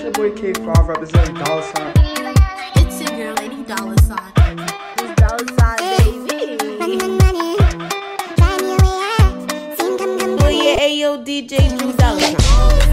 your boy K5 representing dollar sign. It's your girl, Lady Dollar Sign. It's Dollar Sign, baby. Oh yeah, ayo, DJ Drew Dollar Sign.